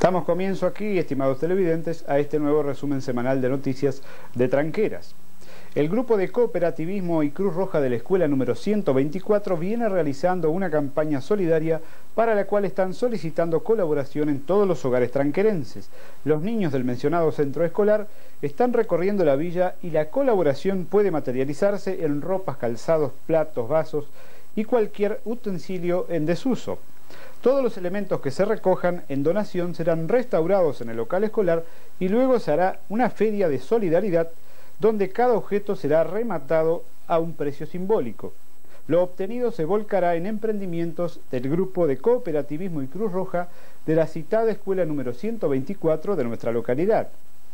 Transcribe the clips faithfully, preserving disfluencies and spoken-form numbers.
Damos comienzo aquí, estimados televidentes, a este nuevo resumen semanal de noticias de Tranqueras. El grupo de cooperativismo y Cruz Roja de la escuela número ciento veinticuatro viene realizando una campaña solidaria para la cual están solicitando colaboración en todos los hogares tranquerenses. Los niños del mencionado centro escolar están recorriendo la villa y la colaboración puede materializarse en ropas, calzados, platos, vasos y cualquier utensilio en desuso. Todos los elementos que se recojan en donación serán restaurados en el local escolar y luego se hará una feria de solidaridad donde cada objeto será rematado a un precio simbólico. Lo obtenido se volcará en emprendimientos del grupo de cooperativismo y Cruz Roja de la citada escuela número ciento veinticuatro de nuestra localidad.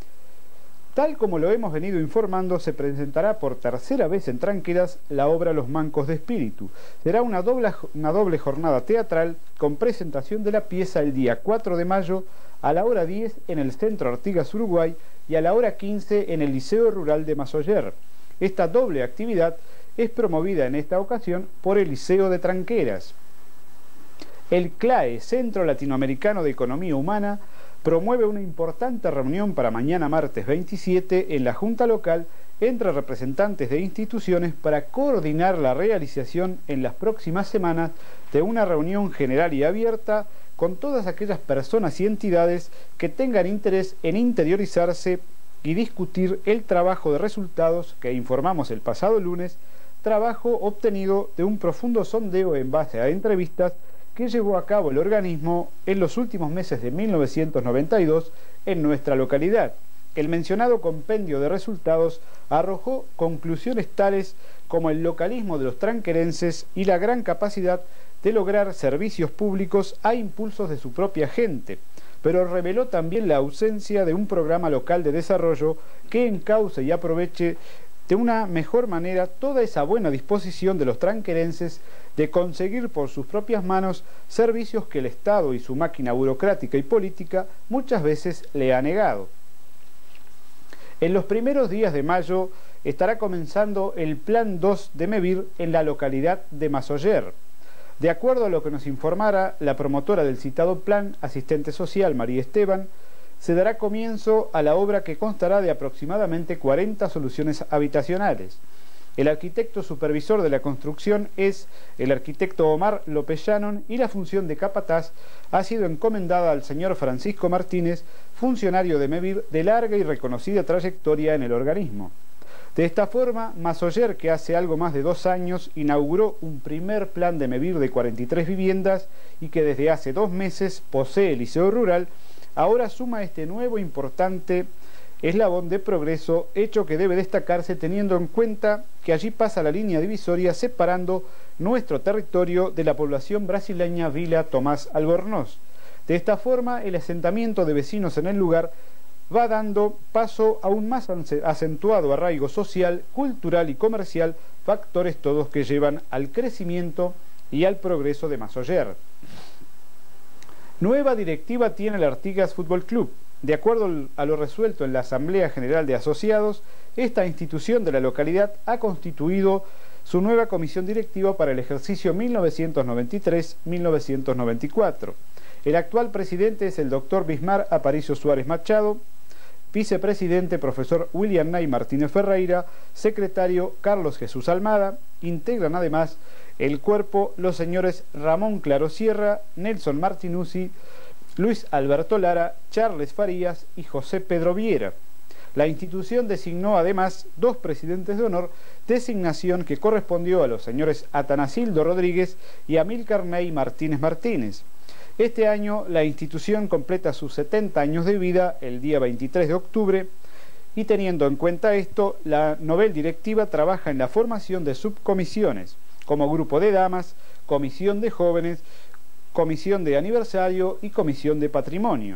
Tal como lo hemos venido informando, se presentará por tercera vez en Tranqueras la obra Los Mancos de Espíritu. Será una doble, una doble jornada teatral con presentación de la pieza el día cuatro de mayo a la hora diez en el Centro Artigas Uruguay y a la hora quince en el Liceo Rural de Masoller. Esta doble actividad es promovida en esta ocasión por el Liceo de Tranqueras. El C L A E, Centro Latinoamericano de Economía Humana, promueve una importante reunión para mañana martes veintisiete en la Junta Local entre representantes de instituciones para coordinar la realización en las próximas semanas de una reunión general y abierta con todas aquellas personas y entidades que tengan interés en interiorizarse y discutir el trabajo de resultados que informamos el pasado lunes, trabajo obtenido de un profundo sondeo en base a entrevistas que llevó a cabo el organismo en los últimos meses de mil novecientos noventa y dos en nuestra localidad. El mencionado compendio de resultados arrojó conclusiones tales como el localismo de los tranquerenses y la gran capacidad de lograr servicios públicos a impulsos de su propia gente, pero reveló también la ausencia de un programa local de desarrollo que encauce y aproveche de una mejor manera toda esa buena disposición de los tranquerenses de conseguir por sus propias manos servicios que el Estado y su máquina burocrática y política muchas veces le ha negado. En los primeros días de mayo estará comenzando el Plan dos de MEVIR en la localidad de Masoller. De acuerdo a lo que nos informara la promotora del citado plan, asistente social María Esteban, se dará comienzo a la obra que constará de aproximadamente cuarenta soluciones habitacionales. El arquitecto supervisor de la construcción es el arquitecto Omar López Llanon y la función de capataz ha sido encomendada al señor Francisco Martínez, funcionario de MEVIR de larga y reconocida trayectoria en el organismo. De esta forma, Masoller, que hace algo más de dos años inauguró un primer plan de MEVIR de cuarenta y tres viviendas y que desde hace dos meses posee el Liceo Rural, ahora suma este nuevo importante eslabón de progreso, hecho que debe destacarse teniendo en cuenta que allí pasa la línea divisoria separando nuestro territorio de la población brasileña Vila Tomás Albornoz. De esta forma, el asentamiento de vecinos en el lugar va dando paso a un más acentuado arraigo social, cultural y comercial, factores todos que llevan al crecimiento y al progreso de Masoller. Nueva directiva tiene el Artigas Fútbol Club. De acuerdo a lo resuelto en la Asamblea General de Asociados, esta institución de la localidad ha constituido su nueva comisión directiva para el ejercicio mil novecientos noventa y tres a mil novecientos noventa y cuatro. El actual presidente es el doctor Bismar Aparicio Suárez Machado, vicepresidente profesor William Nay Martínez Ferreira, secretario Carlos Jesús Almada. Integran además el cuerpo los señores Ramón Claro Sierra, Nelson Martinuzzi, Luis Alberto Lara, Charles Farías y José Pedro Viera. La institución designó además dos presidentes de honor, designación que correspondió a los señores Atanasildo Rodríguez y Amílcar Ney Martínez Martínez. Este año la institución completa sus setenta años de vida el día veintitrés de octubre y teniendo en cuenta esto, la novel directiva trabaja en la formación de subcomisiones como grupo de damas, comisión de jóvenes, comisión de aniversario y comisión de patrimonio.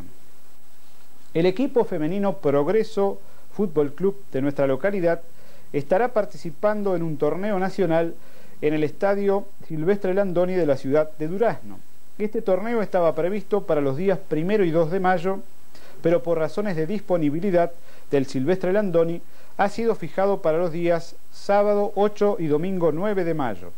El equipo femenino Progreso Fútbol Club de nuestra localidad estará participando en un torneo nacional en el estadio Silvestre Landoni de la ciudad de Durazno. Este torneo estaba previsto para los días primero y dos de mayo, pero por razones de disponibilidad del Silvestre Landoni ha sido fijado para los días sábado ocho y domingo nueve de mayo.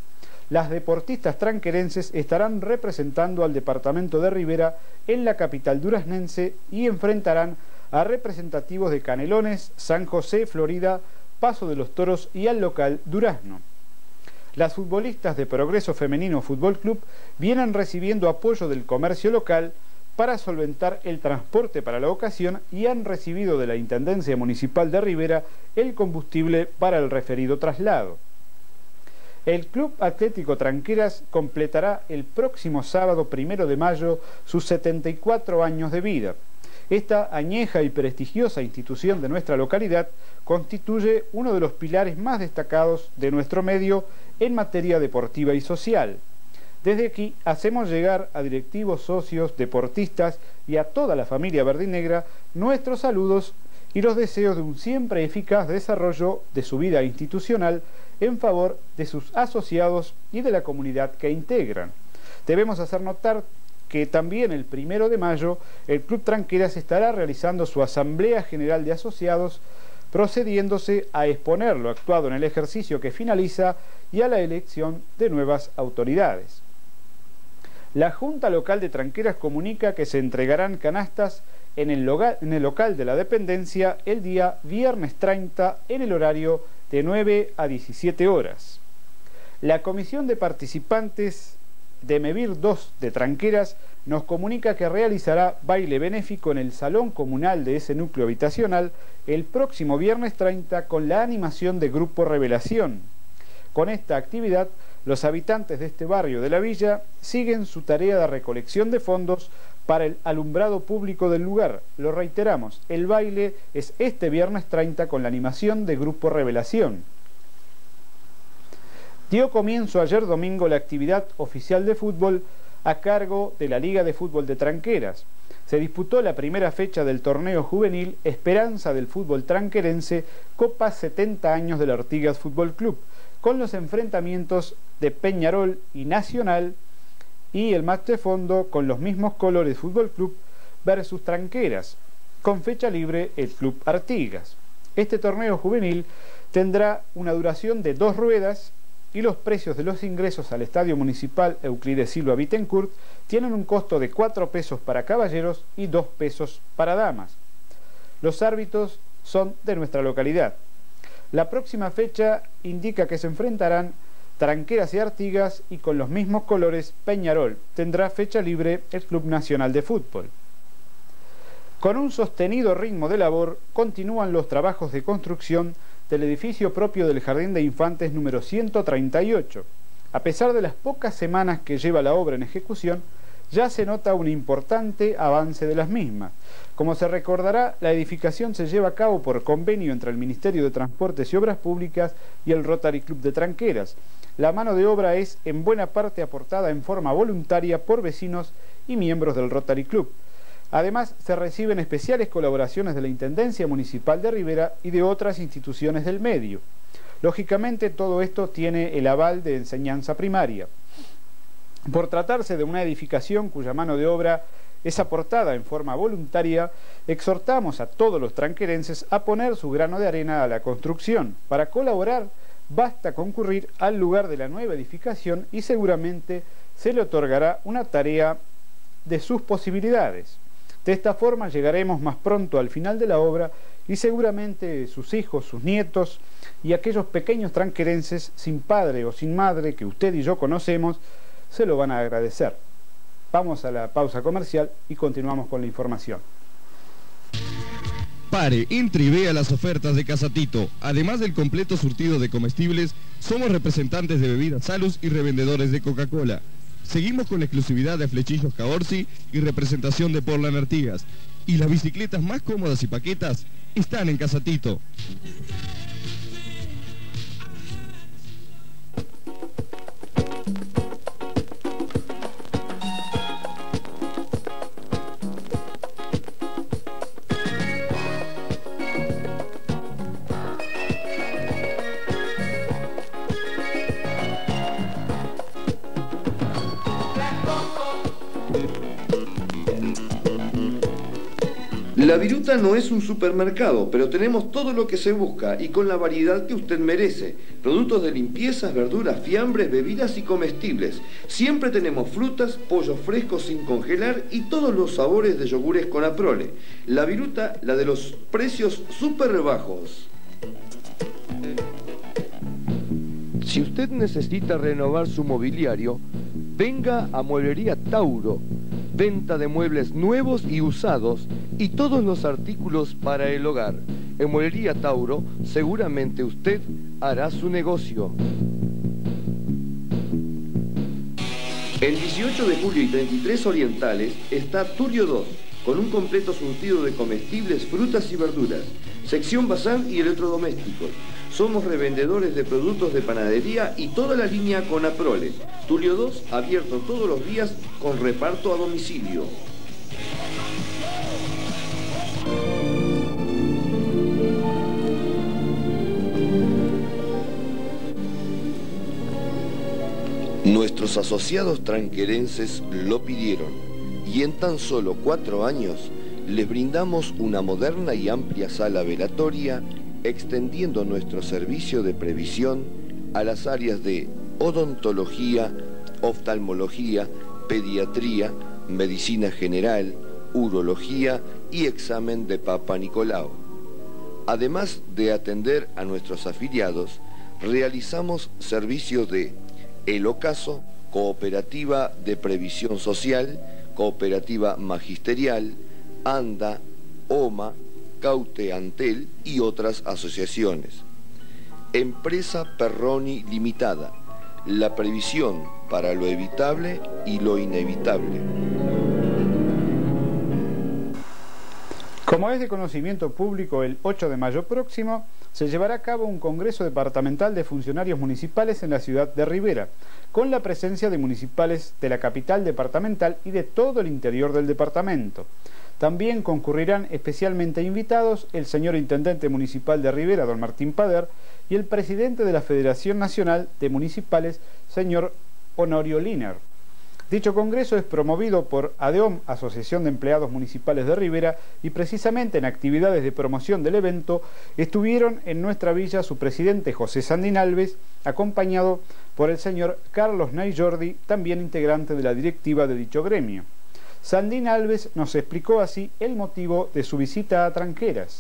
las deportistas tranquerenses estarán representando al departamento de Rivera en la capital duraznense y enfrentarán a representativos de Canelones, San José, Florida, Paso de los Toros y al local Durazno. Las futbolistas de Progreso Femenino Fútbol Club vienen recibiendo apoyo del comercio local para solventar el transporte para la ocasión y han recibido de la Intendencia Municipal de Rivera el combustible para el referido traslado. El Club Atlético Tranqueras completará el próximo sábado primero de mayo sus setenta y cuatro años de vida. Esta añeja y prestigiosa institución de nuestra localidad constituye uno de los pilares más destacados de nuestro medio en materia deportiva y social. Desde aquí hacemos llegar a directivos, socios, deportistas y a toda la familia verdinegra nuestros saludos y los deseos de un siempre eficaz desarrollo de su vida institucional en favor de sus asociados y de la comunidad que integran. Debemos hacer notar que también el primero de mayo el Club Tranqueras estará realizando su Asamblea General de Asociados, procediéndose a exponer lo actuado en el ejercicio que finaliza y a la elección de nuevas autoridades. La Junta Local de Tranqueras comunica que se entregarán canastas en el, local, en el local de la dependencia el día viernes treinta en el horario de nueve a diecisiete horas. La Comisión de Participantes de Mevir dos de Tranqueras nos comunica que realizará baile benéfico en el Salón Comunal de ese núcleo habitacional el próximo viernes treinta con la animación de Grupo Revelación. Con esta actividad, los habitantes de este barrio de la villa siguen su tarea de recolección de fondos para el alumbrado público del lugar. Lo reiteramos, el baile es este viernes treinta con la animación de Grupo Revelación. Dio comienzo ayer domingo la actividad oficial de fútbol a cargo de la Liga de Fútbol de Tranqueras. Se disputó la primera fecha del torneo juvenil Esperanza del Fútbol Tranquerense Copa setenta años del Artigas Fútbol Club, con los enfrentamientos de Peñarol y Nacional y el match de fondo con los mismos colores Fútbol Club versus Tranqueras, con fecha libre el Club Artigas. Este torneo juvenil tendrá una duración de dos ruedas y los precios de los ingresos al Estadio Municipal Euclides Silva Bittencourt tienen un costo de cuatro pesos para caballeros y dos pesos para damas. Los árbitros son de nuestra localidad. La próxima fecha indica que se enfrentarán Tranqueras y Artigas y con los mismos colores Peñarol. Tendrá fecha libre el Club Nacional de Fútbol. Con un sostenido ritmo de labor continúan los trabajos de construcción del edificio propio del Jardín de Infantes número ciento treinta y ocho. A pesar de las pocas semanas que lleva la obra en ejecución, ya se nota un importante avance de las mismas. Como se recordará, la edificación se lleva a cabo por convenio entre el Ministerio de Transportes y Obras Públicas y el Rotary Club de Tranqueras. La mano de obra es en buena parte aportada en forma voluntaria por vecinos y miembros del Rotary Club. Además, se reciben especiales colaboraciones de la Intendencia Municipal de Rivera y de otras instituciones del medio. Lógicamente, todo esto tiene el aval de enseñanza primaria. Por tratarse de una edificación cuya mano de obra es aportada en forma voluntaria, exhortamos a todos los tranquerenses a poner su grano de arena a la construcción. Para colaborar, basta concurrir al lugar de la nueva edificación y seguramente se le otorgará una tarea de sus posibilidades. De esta forma llegaremos más pronto al final de la obra y seguramente sus hijos, sus nietos y aquellos pequeños tranquerenses sin padre o sin madre que usted y yo conocemos se lo van a agradecer. Vamos a la pausa comercial y continuamos con la información. Pare, entre y vea las ofertas de Casatito. Además del completo surtido de comestibles, somos representantes de bebidas Salus y revendedores de Coca-Cola. Seguimos con la exclusividad de Flechillos Caorsi y representación de Portland Artigas. Y las bicicletas más cómodas y paquetas están en Casatito. La Viruta no es un supermercado, pero tenemos todo lo que se busca y con la variedad que usted merece. Productos de limpiezas, verduras, fiambres, bebidas y comestibles. Siempre tenemos frutas, pollos frescos sin congelar y todos los sabores de yogures con Aprole. La Viruta, la de los precios súper bajos. Si usted necesita renovar su mobiliario, venga a Mueblería Tauro. Venta de muebles nuevos y usados y todos los artículos para el hogar. En Mueblería Tauro seguramente usted hará su negocio. El dieciocho de julio y treinta y tres Orientales está Turio dos, con un completo surtido de comestibles, frutas y verduras, sección bazar y electrodomésticos. Somos revendedores de productos de panadería y toda la línea con Aprole. Tulio dos, abierto todos los días con reparto a domicilio. Nuestros asociados tranquerenses lo pidieron y en tan solo cuatro años les brindamos una moderna y amplia sala velatoria, extendiendo nuestro servicio de previsión a las áreas de odontología, oftalmología, pediatría, medicina general, urología y examen de Papa Nicolau. Además de atender a nuestros afiliados, realizamos servicios de El Ocaso, Cooperativa de Previsión Social, Cooperativa Magisterial, ANDA, OMA, Caute Antel y otras asociaciones. Empresa Perroni Limitada, la previsión para lo evitable y lo inevitable. Como es de conocimiento público, el ocho de mayo próximo se llevará a cabo un Congreso Departamental de Funcionarios Municipales en la ciudad de Rivera, con la presencia de municipales de la capital departamental y de todo el interior del departamento. También concurrirán especialmente invitados el señor Intendente Municipal de Rivera, don Martín Pader, y el presidente de la Federación Nacional de Municipales, señor Honorio Liner. Dicho congreso es promovido por ADEOM, Asociación de Empleados Municipales de Rivera, y precisamente en actividades de promoción del evento estuvieron en nuestra villa su presidente José Sandín Alves, acompañado por el señor Carlos Ney Jordi, también integrante de la directiva de dicho gremio. Sandín Alves nos explicó así el motivo de su visita a Tranqueras.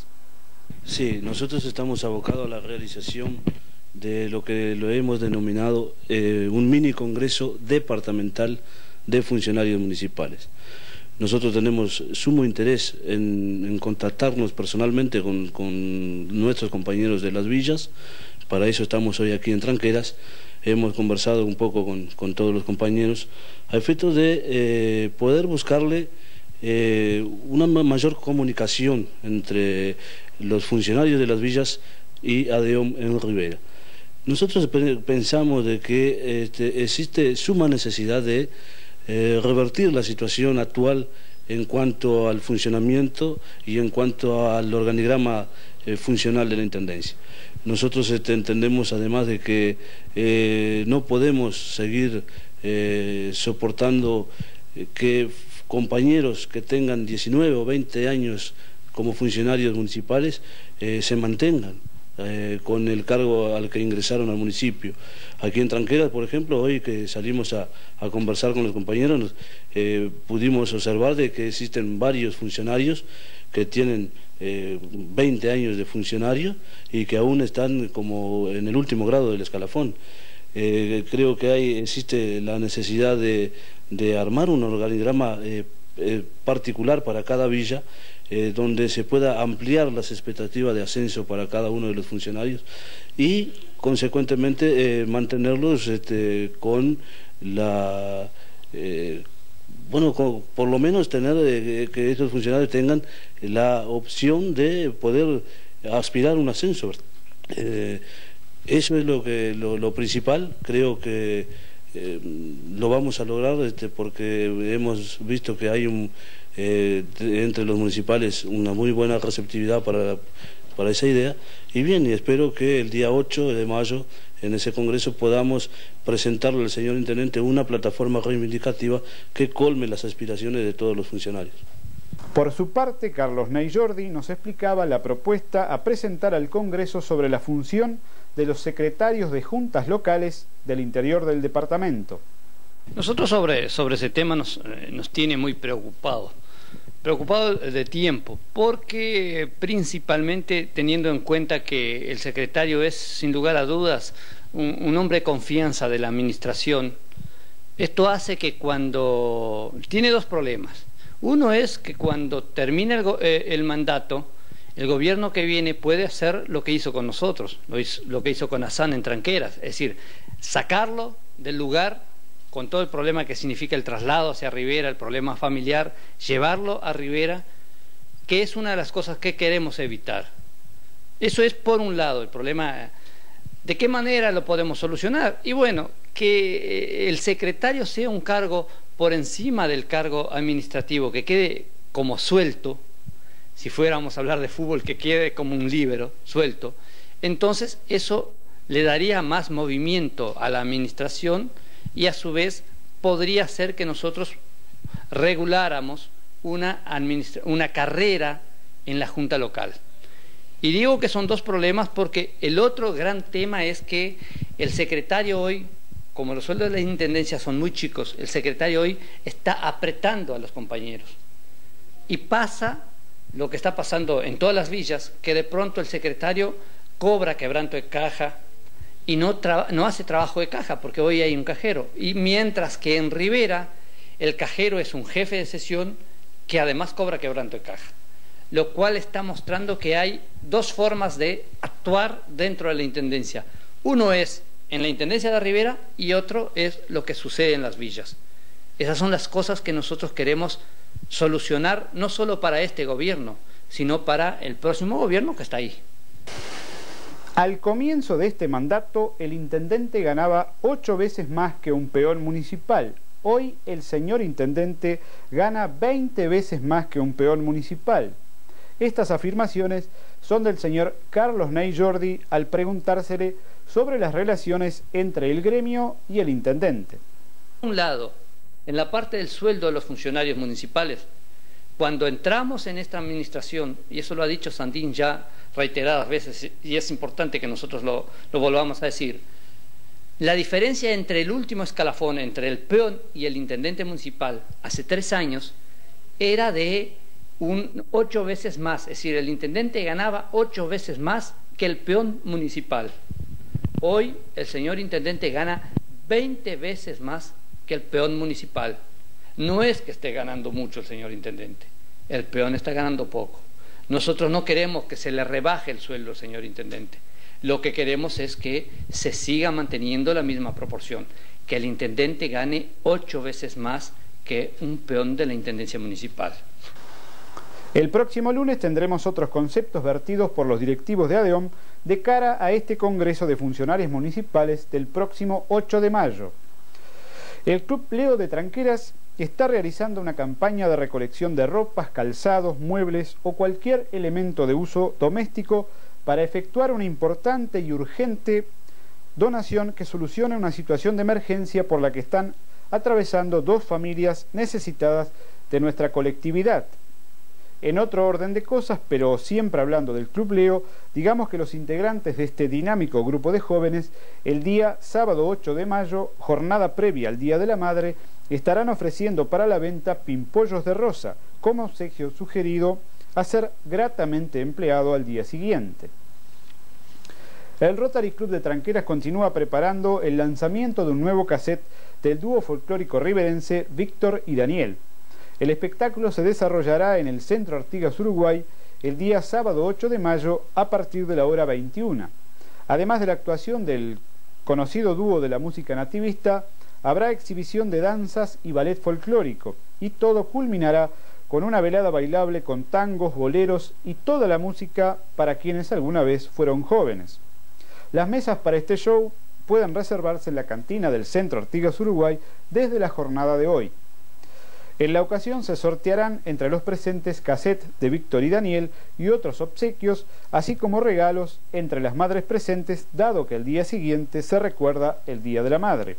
Sí, nosotros estamos abocados a la realización de lo que lo hemos denominado eh, un mini congreso departamental de funcionarios municipales. Nosotros tenemos sumo interés en, en contactarnos personalmente con, con nuestros compañeros de las villas. Para eso estamos hoy aquí en Tranqueras. Hemos conversado un poco con, con todos los compañeros a efectos de eh, poder buscarle eh, una mayor comunicación entre los funcionarios de las villas y ADEOM en Rivera. Nosotros pensamos de que este, existe suma necesidad de eh, revertir la situación actual en cuanto al funcionamiento y en cuanto al organigrama eh, funcional de la Intendencia. Nosotros este, entendemos además de que eh, no podemos seguir eh, soportando eh, que compañeros que tengan diecinueve o veinte años como funcionarios municipales eh, se mantengan eh, con el cargo al que ingresaron al municipio. Aquí en Tranqueras, por ejemplo, hoy que salimos a, a conversar con los compañeros, nos, eh, pudimos observar de que existen varios funcionarios que tienen eh, veinte años de funcionario y que aún están como en el último grado del escalafón. Eh, creo que hay, existe la necesidad de, de armar un organigrama eh, eh, particular para cada villa, eh, donde se pueda ampliar las expectativas de ascenso para cada uno de los funcionarios y consecuentemente eh, mantenerlos este, con la... Eh, bueno, con, por lo menos tener eh, que estos funcionarios tengan la opción de poder aspirar a un ascenso. Eh, eso es lo que lo, lo principal. Creo que eh, lo vamos a lograr este, porque hemos visto que hay un eh, entre los municipales una muy buena receptividad para, para esa idea. Y bien, y espero que el día ocho de mayo en ese congreso podamos presentarle al señor Intendente una plataforma reivindicativa que colme las aspiraciones de todos los funcionarios. Por su parte, Carlos Ney Jordi nos explicaba la propuesta a presentar al Congreso sobre la función de los secretarios de juntas locales del interior del departamento. Nosotros sobre, sobre ese tema nos, eh, nos tiene muy preocupados, preocupados de tiempo, porque principalmente teniendo en cuenta que el secretario es, sin lugar a dudas, un, un hombre de confianza de la administración. Esto hace que cuando... tiene dos problemas. Uno es que cuando termina el, eh, el mandato, el gobierno que viene puede hacer lo que hizo con nosotros, lo, hizo, lo que hizo con Hassan en Tranqueras, es decir, sacarlo del lugar con todo el problema que significa el traslado hacia Rivera, el problema familiar, llevarlo a Rivera, que es una de las cosas que queremos evitar. Eso es por un lado el problema. ¿De qué manera lo podemos solucionar? Y bueno, que el secretario sea un cargo por encima del cargo administrativo, que quede como suelto, si fuéramos a hablar de fútbol, que quede como un líbero, suelto, entonces eso le daría más movimiento a la administración y a su vez podría hacer que nosotros reguláramos una, una carrera en la Junta Local. Y digo que son dos problemas porque el otro gran tema es que el secretario hoy, como los sueldos de la intendencia son muy chicos, el secretario hoy está apretando a los compañeros. Y pasa lo que está pasando en todas las villas, que de pronto el secretario cobra quebranto de caja y no, no hace trabajo de caja, porque hoy hay un cajero. Y mientras que en Rivera el cajero es un jefe de sesión que además cobra quebranto de caja. Lo cual está mostrando que hay dos formas de actuar dentro de la intendencia. Uno es en la intendencia de Rivera y otro es lo que sucede en las villas. Esas son las cosas que nosotros queremos solucionar, no solo para este gobierno, sino para el próximo gobierno que está ahí. Al comienzo de este mandato, el intendente ganaba ocho veces más que un peón municipal. Hoy el señor intendente gana veinte veces más que un peón municipal. Estas afirmaciones son del señor Carlos Ney Jordi al preguntársele sobre las relaciones entre el gremio y el intendente. Por un lado, en la parte del sueldo de los funcionarios municipales, cuando entramos en esta administración, y eso lo ha dicho Sandín ya reiteradas veces, y es importante que nosotros lo, lo volvamos a decir, la diferencia entre el último escalafón, entre el peón y el intendente municipal, hace tres años, era de un ocho veces más, es decir, el intendente ganaba ocho veces más que el peón municipal. Hoy el señor intendente gana veinte veces más que el peón municipal. No es que esté ganando mucho el señor intendente, el peón está ganando poco. Nosotros no queremos que se le rebaje el sueldo al señor intendente. Lo que queremos es que se siga manteniendo la misma proporción, que el intendente gane ocho veces más que un peón de la intendencia municipal. El próximo lunes tendremos otros conceptos vertidos por los directivos de ADEOM de cara a este Congreso de Funcionarios Municipales del próximo ocho de mayo. El Club Leo de Tranqueras está realizando una campaña de recolección de ropas, calzados, muebles o cualquier elemento de uso doméstico para efectuar una importante y urgente donación que solucione una situación de emergencia por la que están atravesando dos familias necesitadas de nuestra colectividad. En otro orden de cosas, pero siempre hablando del Club Leo, digamos que los integrantes de este dinámico grupo de jóvenes, el día sábado ocho de mayo, jornada previa al Día de la Madre, estarán ofreciendo para la venta pimpollos de rosa, como obsequio sugerido a ser gratamente empleado al día siguiente. El Rotary Club de Tranqueras continúa preparando el lanzamiento de un nuevo cassette del dúo folclórico riverense Víctor y Daniel. El espectáculo se desarrollará en el Centro Artigas Uruguay el día sábado ocho de mayo a partir de la hora veintiuna. Además de la actuación del conocido dúo de la música nativista, habrá exhibición de danzas y ballet folclórico, y todo culminará con una velada bailable con tangos, boleros y toda la música para quienes alguna vez fueron jóvenes. Las mesas para este show pueden reservarse en la cantina del Centro Artigas Uruguay desde la jornada de hoy. En la ocasión se sortearán entre los presentes cassette de Víctor y Daniel y otros obsequios, así como regalos entre las madres presentes, dado que el día siguiente se recuerda el Día de la Madre.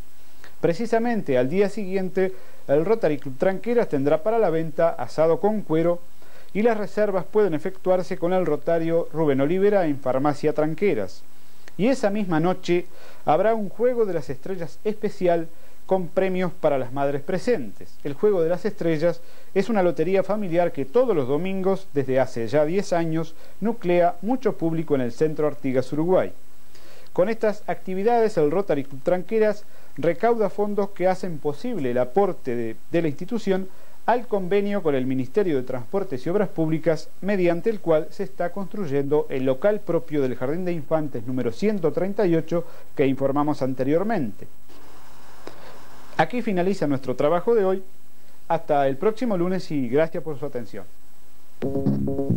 Precisamente al día siguiente, el Rotary Club Tranqueras tendrá para la venta asado con cuero, y las reservas pueden efectuarse con el Rotario Rubén Olivera en Farmacia Tranqueras. Y esa misma noche habrá un Juego de las Estrellas especial con premios para las madres presentes. El Juego de las Estrellas es una lotería familiar que todos los domingos, desde hace ya diez años, nuclea mucho público en el Centro Artigas, Uruguay. Con estas actividades, el Rotary Club Tranqueras recauda fondos que hacen posible el aporte de, de la institución al convenio con el Ministerio de Transportes y Obras Públicas, mediante el cual se está construyendo el local propio del Jardín de Infantes número ciento treinta y ocho que informamos anteriormente. Aquí finaliza nuestro trabajo de hoy. Hasta el próximo lunes y gracias por su atención.